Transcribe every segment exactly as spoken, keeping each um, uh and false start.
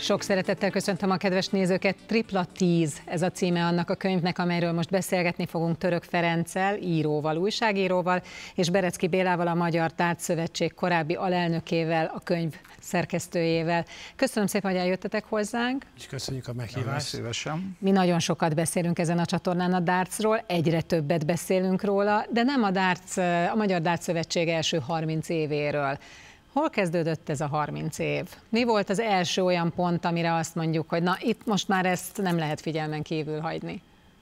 Sok szeretettel köszöntöm a kedves nézőket. Tripla tíz, ez a címe annak a könyvnek, amelyről most beszélgetni fogunk Török Ferenccel, íróval, újságíróval, és Berecki Bélával, a Magyar Darts Szövetség korábbi alelnökével, a könyv szerkesztőjével. Köszönöm szépen, hogy eljöttetek hozzánk. És köszönjük a meghívást. Szívesen. Mi nagyon sokat beszélünk ezen a csatornán a dartsról, egyre többet beszélünk róla, de nem a, darts, a Magyar Darts Szövetség első harminc évéről. Hol kezdődött ez a harminc év? Mi volt az első olyan pont, amire azt mondjuk, hogy na, itt most már ezt nem lehet figyelmen kívül hagyni?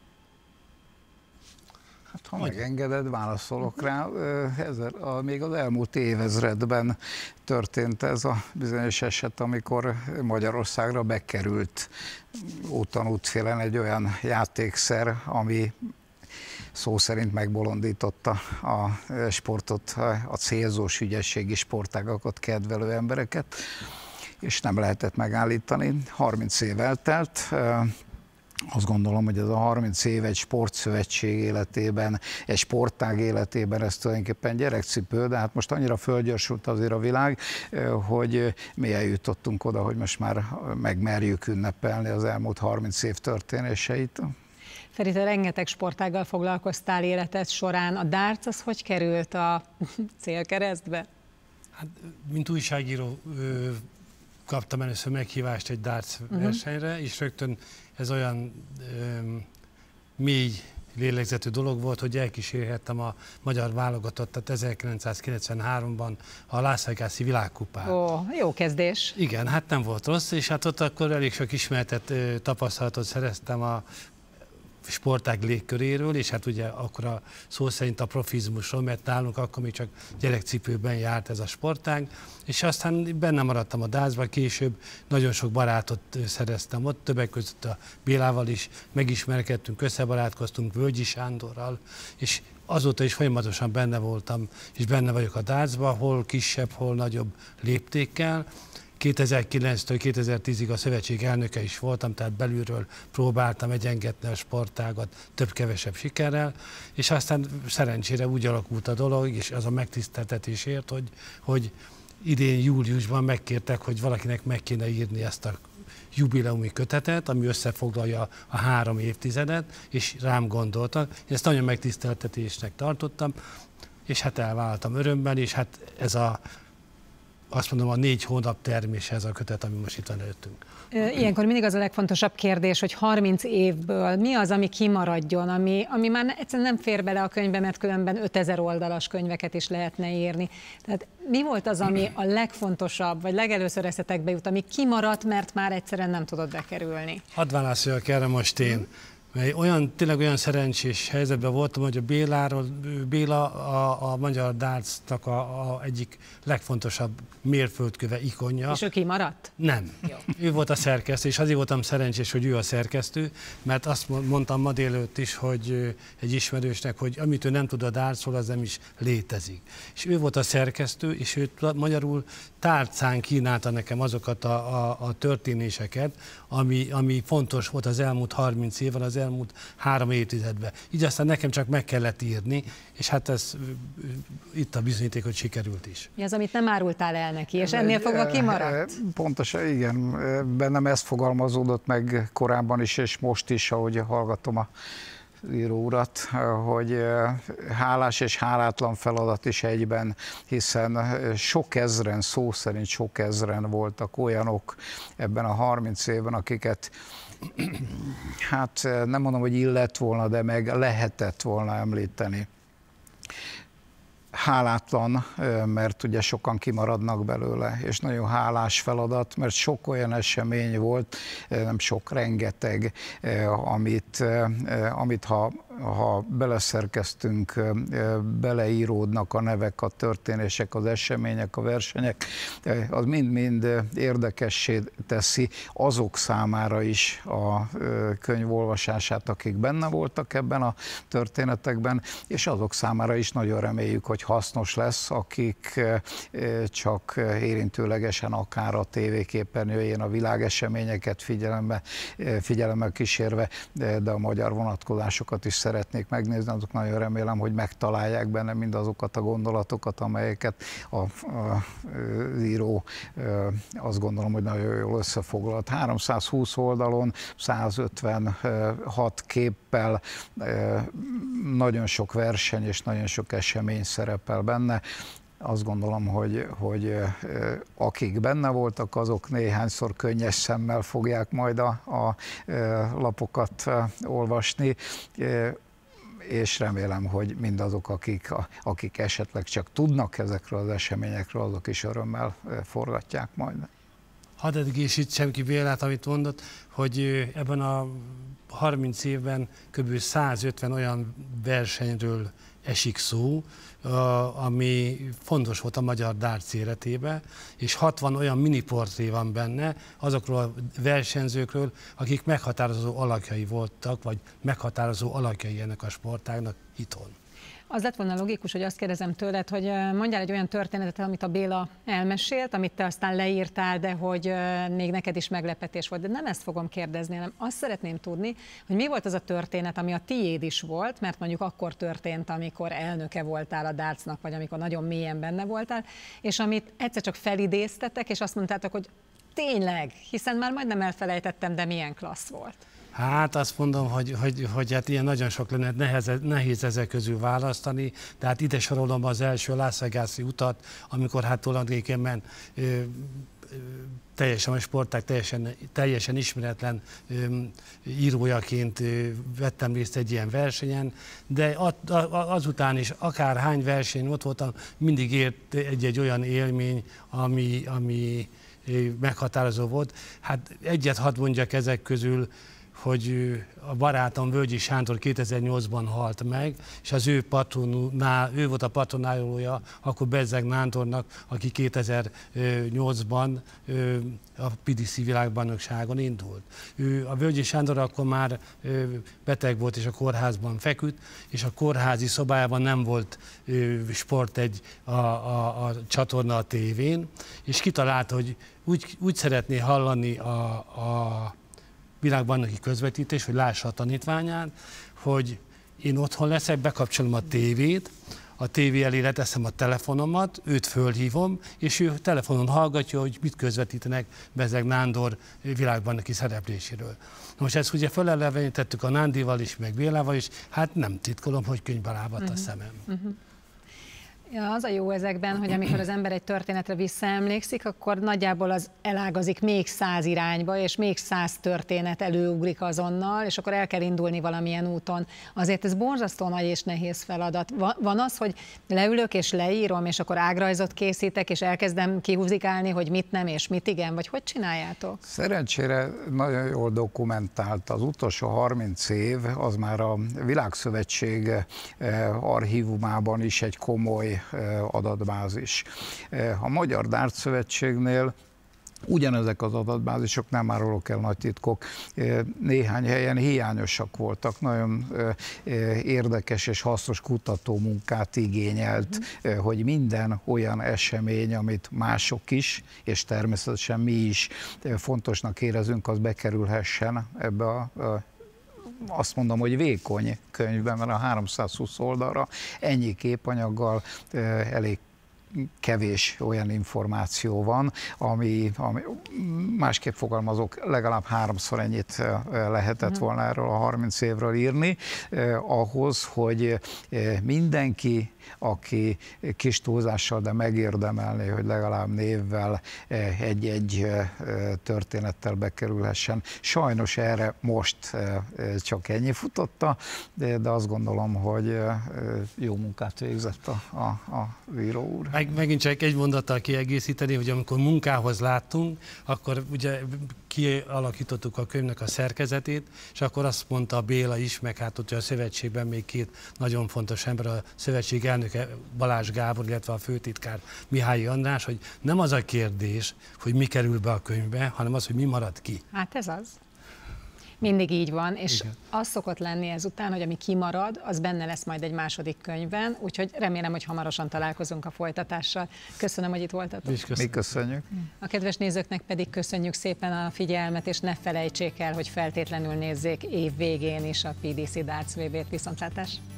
Hát, ha megengeded, válaszolok rá. Ez a, még az elmúlt évezredben történt ez a bizonyos eset, amikor Magyarországra bekerült úton útfélen egy olyan játékszer, ami szó szerint megbolondította a sportot, a célzós ügyességi sportágakat kedvelő embereket, és nem lehetett megállítani. harminc év eltelt. Azt gondolom, hogy ez a harminc év egy sportszövetség életében, egy sportág életében ez tulajdonképpen gyerekcipő, de hát most annyira fölgyorsult azért a világ, hogy mi eljutottunk oda, hogy most már megmerjük ünnepelni az elmúlt harminc év történéseit. Feri, te rengeteg sportággal foglalkoztál életed során. A darts az hogy került a célkeresztbe? Hát, mint újságíró ö, kaptam először meghívást egy darts uh-huh. versenyre, és rögtön ez olyan ö, mély lélegzetű dolog volt, hogy elkísérhettem a magyar válogatottat ezerkilencszázkilencvenháromban a Las Vegas-i világkupán. Ó, jó kezdés. Igen, hát nem volt rossz, és hát ott akkor elég sok ismertet, ö, tapasztalatot szereztem a sportág légköréről, és hát ugye akkor a szó szerint a profizmusról, mert nálunk akkor még csak gyerekcipőben járt ez a sportág, és aztán benne maradtam a dartsban, később nagyon sok barátot szereztem ott, többek között a Bélával is megismerkedtünk, összebarátkoztunk Völgyi Sándorral, és azóta is folyamatosan benne voltam, és benne vagyok a dartsban, hol kisebb, hol nagyobb léptékkel. kétezer-kilenctől kétezer-tízig a szövetség elnöke is voltam, tehát belülről próbáltam egyengetni a sportágat több-kevesebb sikerrel, és aztán szerencsére úgy alakult a dolog, és az a megtiszteltetésért, hogy, hogy idén júliusban megkértek, hogy valakinek meg kéne írni ezt a jubileumi kötetet, ami összefoglalja a három évtizedet, és rám gondoltak. Én ezt nagyon megtiszteltetésnek tartottam, és hát elvállaltam örömben, és hát ez a azt mondom, a négy hónap termés ez a kötet, ami most itt van előttünk. Ilyenkor mindig az a legfontosabb kérdés, hogy harminc évből mi az, ami kimaradjon, ami, ami már egyszerűen nem fér bele a könyvbe, mert különben ötezer oldalas könyveket is lehetne írni. Tehát mi volt az, ami a legfontosabb, vagy legelőször eszetekbe jut, ami kimaradt, mert már egyszerűen nem tudott bekerülni? Hadd válaszoljak erre most én. Mert olyan, tényleg olyan szerencsés helyzetben voltam, hogy a Béláról, Béla a, a magyar dartsnak a, a egyik legfontosabb mérföldköve, ikonja. És ő kimaradt? Nem. Jó. Ő volt a szerkesztő, és azért voltam szerencsés, hogy ő a szerkesztő, mert azt mondtam ma délelőtt is, hogy egy ismerősnek, hogy amit ő nem tud a dartsról, az nem is létezik. És ő volt a szerkesztő, és ő magyarul tárcán kínálta nekem azokat a, a, a történéseket, ami, ami fontos volt az elmúlt harminc évben, az elmúlt három évtizedben. Így aztán nekem csak meg kellett írni, és hát ez itt a bizonyíték, hogy sikerült is. Mi az, amit nem árultál el neki, és ennél fogva kimaradt? Pontosan, igen. Bennem ez fogalmazódott meg korábban is, és most is, ahogy hallgatom a író urat, hogy hálás és hálátlan feladat is egyben, hiszen sok ezren, szó szerint sok ezren voltak olyanok ebben a harminc évben, akiket hát nem mondom, hogy illett volna, de meg lehetett volna említeni. Hálátlan, mert ugye sokan kimaradnak belőle, és nagyon hálás feladat, mert sok olyan esemény volt, nem sok, rengeteg, amit, amit ha, ha beleszerkeztünk, beleíródnak a nevek, a történések, az események, a versenyek, az mind-mind érdekessé teszi azok számára is a könyv olvasását, akik benne voltak ebben a történetekben, és azok számára is nagyon reméljük, hogy hasznos lesz, akik csak érintőlegesen akár a tévéképernyőjén a világeseményeket figyelembe, figyelemmel kísérve, de, de a magyar vonatkozásokat is szeretnék megnézni, azok nagyon remélem, hogy megtalálják benne mindazokat a gondolatokat, amelyeket a, a, az író azt gondolom, hogy nagyon jól összefoglalt. háromszázhúsz oldalon, százötvenhat képpel, nagyon sok verseny és nagyon sok esemény szerepel benne. Azt gondolom, hogy, hogy akik benne voltak, azok néhányszor könnyes szemmel fogják majd a, a lapokat olvasni, és remélem, hogy mindazok, akik, akik esetleg csak tudnak ezekről az eseményekről, azok is örömmel forgatják majd. Hadd egészítsem ki Bélát, amit mondott, hogy ebben a harminc évben kb. százötven olyan versenyről esik szó, ami fontos volt a magyar dárc életébe, és hatvan olyan miniportré van benne azokról a versenyzőkről, akik meghatározó alakjai voltak, vagy meghatározó alakjai ennek a sportágnak itthon. Az lett volna logikus, hogy azt kérdezem tőled, hogy mondjál egy olyan történetet, amit a Béla elmesélt, amit te aztán leírtál, de hogy még neked is meglepetés volt. De nem ezt fogom kérdezni, hanem azt szeretném tudni, hogy mi volt az a történet, ami a tiéd is volt, mert mondjuk akkor történt, amikor elnöke voltál a dárcnak, vagy amikor nagyon mélyen benne voltál, és amit egyszer csak felidéztetek, és azt mondtátok, hogy tényleg, hiszen már majdnem elfelejtettem, de milyen klassz volt. Hát azt mondom, hogy, hogy, hogy hát ilyen nagyon sok lenne, nehéz, nehéz ezek közül választani, tehát ide sorolom az első Las Vegas-i utat, amikor hát tulajdonképpen ö, ö, teljesen a sportág teljesen, teljesen ismeretlen ö, írójaként ö, vettem részt egy ilyen versenyen, de az, azután is akárhány verseny ott voltam, mindig ért egy-egy olyan élmény, ami, ami meghatározó volt. Hát egyet hadd mondjak ezek közül, hogy a barátom Völgyi Sándor kétezer-nyolcban halt meg, és az ő patronál, ő volt a patronálója akkor Bezzeg Nándornak, aki kétezer-nyolcban a pé dé cé világbajnokságon indult. Ő, a Völgyi Sándor akkor már beteg volt és a kórházban feküdt, és a kórházi szobájában nem volt sport egy a, a, a csatorna a tévén, és kitalálta, hogy úgy, úgy szeretné hallani a, a világbajnoki közvetítés, hogy lássa a tanítványát, hogy én otthon leszek, bekapcsolom a tévét, a tévé elé leteszem a telefonomat, őt fölhívom, és ő telefonon hallgatja, hogy mit közvetítenek Bezzeg Nándor világbajnoki szerepléséről. Most ezt ugye felelevenítettük a Nándival is, meg Bélával is, hát nem titkolom, hogy könnybe lábadt uh-huh. a szemem. Uh-huh. Ja, az a jó ezekben, hogy amikor az ember egy történetre visszaemlékszik, akkor nagyjából az elágazik még száz irányba, és még száz történet előugrik azonnal, és akkor el kell indulni valamilyen úton. Azért ez borzasztó nagy és nehéz feladat. Van az, hogy leülök és leírom, és akkor ágrajzot készítek, és elkezdem kihúzikálni, hogy mit nem és mit igen, vagy hogy csináljátok? Szerencsére nagyon jól dokumentált. Az utolsó harminc év, az már a Világszövetség archívumában is egy komoly adatbázis. A Magyar Dárc Szövetségnél ugyanezek az adatbázisok, nem árulok el nagy titkok, néhány helyen hiányosak voltak, nagyon érdekes és hasznos kutatómunkát igényelt, mm. hogy minden olyan esemény, amit mások is, és természetesen mi is fontosnak érezünk, az bekerülhessen ebbe a azt mondom, hogy vékony könyvben, mert a háromszázhúsz oldalra ennyi képanyaggal elég kevés olyan információ van, ami, ami másképp fogalmazok, legalább háromszor ennyit lehetett volna erről a harminc évről írni, eh, ahhoz, hogy mindenki, aki kis túlzással, de megérdemelné, hogy legalább névvel egy-egy történettel bekerülhessen. Sajnos erre most csak ennyi futotta, de, de azt gondolom, hogy jó munkát végzett a, a, a író úr. Meg, megint csak egy mondattal kiegészíteni, hogy amikor munkához láttunk, akkor ugye kialakítottuk a könyvnek a szerkezetét, és akkor azt mondta Béla is, meg hát ott a szövetségben még két nagyon fontos ember, a szövetség elnöke Balázs Gábor, illetve a főtitkár Mihály András, hogy nem az a kérdés, hogy mi kerül be a könyvbe, hanem az, hogy mi marad ki. Hát ez az. mindig így van, és Igen. az szokott lenni ezután, hogy ami kimarad, az benne lesz majd egy második könyvben, úgyhogy remélem, hogy hamarosan találkozunk a folytatással. Köszönöm, hogy itt voltatok. Mi köszönjük. A kedves nézőknek pedig köszönjük szépen a figyelmet, és ne felejtsék el, hogy feltétlenül nézzék év végén is a pé dé cé Darts vé bét. Viszontlátás!